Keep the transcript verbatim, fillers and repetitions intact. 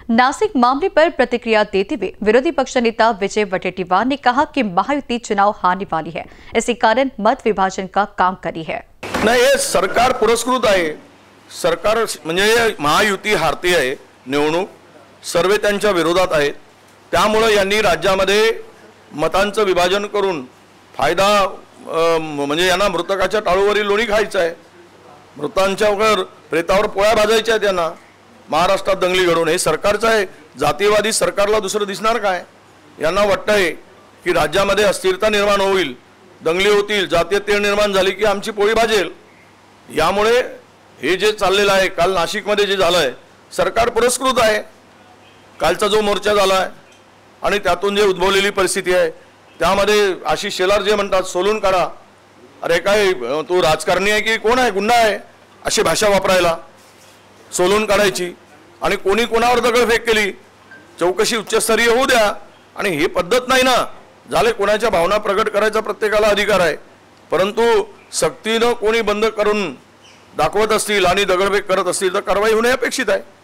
नासिक मामले पर प्रतिक्रिया देते हुए विरोधी पक्ष नेता विजय वडेट्टीवार ने कहा कि महायुति चुनाव हारने वाली है, इसी कारण मत विभाजन का काम करी है। नाही, हे सरकार पुरस्कृत आहे। सरकार म्हणजे महायुति हारती आहे, निवडणूक सर्वे त्यांच्या विरोधात आहेत। त्यामुळे यांनी राज्यामध्ये मतांचं विभाजन करून फायदा म्हणजे यांना मृतकाच्या टाळूवरील लोणी खायचं आहे, मृतांच्या वर प्रेतावर पोळ्या भाजायच्या आहेत यांना। महाराष्ट्रात दंगली घडवून हे सरकारचं आहे। जातीवादी सरकारला दुसरं दिसणार काय? यांना वाटतंय की राज्यामध्ये अस्थिरता निर्माण होईल, दंगली होतील, जातीय तेढ निर्माण झाली की आमची पोळी भाजेल। यामुळे हे जे चाललेलं आहे, काल नाशिकमध्ये जे झालंय सरकार पुरस्कृत आहे। कालचा जो मोर्चा झालाय आणि त्यातून जे उद्भवलेली परिस्थिती आहे त्यामध्ये आशिष शेलार जे म्हणतात सोलून काढा, अरे काय तू राजकारणी आहे की कोण आहे, गुंडा आहे, अशी भाषा वापरायला, सोलून काढायची आणि कोणी कोणावर दगडफेक केली, चौकशी उच्चस्तरीय होऊ द्या। आणि ही पद्धत नाही ना, झाले कोणाच्या भावना प्रगट करायचा प्रत्येकाला अधिकार आहे, परंतु सक्तीनं कोणी बंद करून दाखवत असतील आणि दगडफेक करत असतील तर कारवाई होणे अपेक्षित आहे।